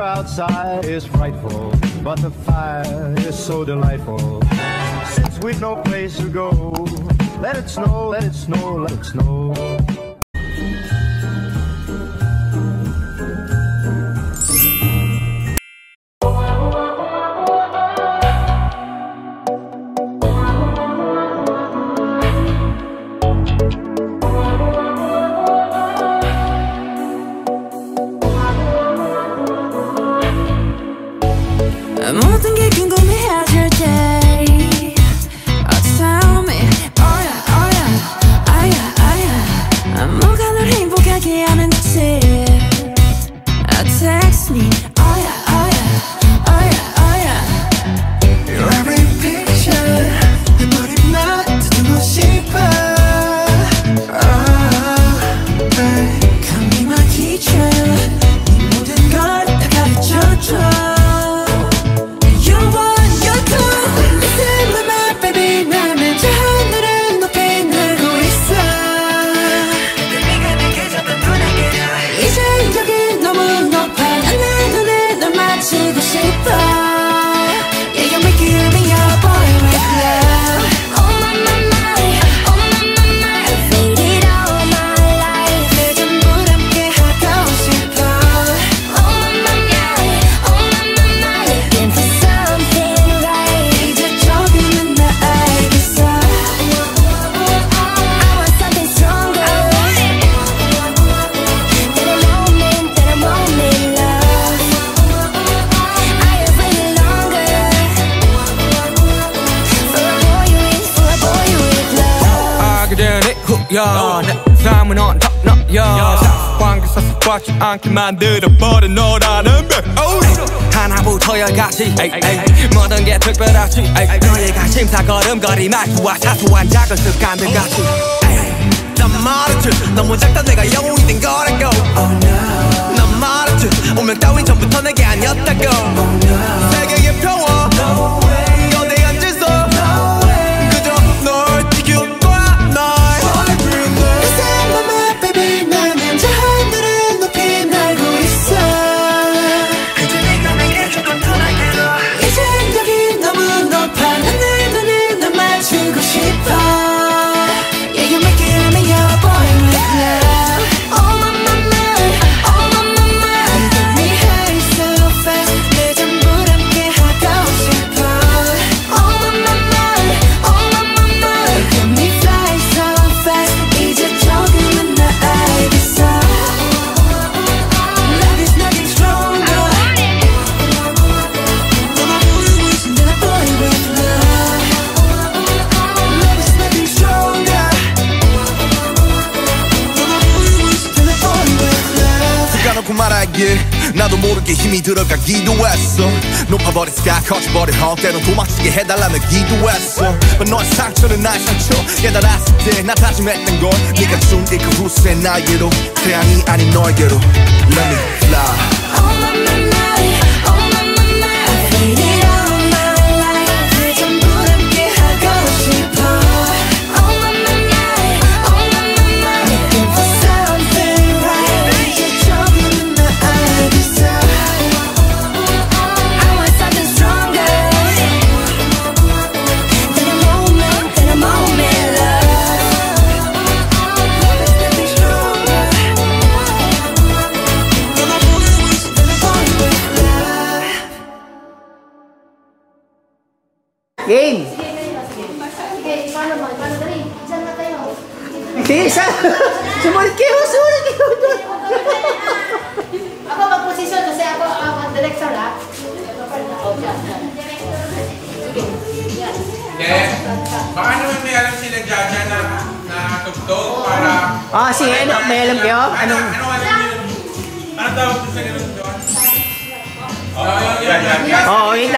outside is frightful, but the fire is so delightful. Since we've no place to go, let it snow, let it snow, let it snow. 모든 게 궁금해질 때 tell me, oh yeah, oh yeah, oh yeah, oh yeah. 뭐가 널 행복하게 하는지 text me, oh yeah, oh yeah, oh yeah, oh yeah. Your every picture 내 머리만 듣고 싶어. Come be my teacher 네 모든 걸 다 가르쳐줘. 내 삶은 on top 너야 관계 섭섭하지 않게 만들어버린 너라는 백 하나부터 열까지 모든 게 특별하지 너의 관심사 걸음걸이 말투와 사소한 작은 습관들 같이 난 말했지 너무 작다 내가 영웅이 된 거라고 난 말했지 운명 따윈 전부터 내게 아니었다고 세계의 평화 너내 앉아서 그저 널 지킬 거야 날 나도 모르게 힘이 들어가기도 했어 높아버린 스카 커져버린 헛 때론 도망치게 해달라며 기도했어 너의 상처는 나의 상처 깨달았을 때 나 다짐했던 건 네가 준 이 그 후세 나에게로 태양이 아닌 너에게로 Let me fly Game! Sige, sumunod kayo! Sumunod kayo doon! Ako mag-posisyon kasi ako ang director ha. Baka naman may alam sila Jaja na tugtog para... Sige, may alam kayo? Anong alam yun? Ano tawag sa ganun doon? Oo, yun.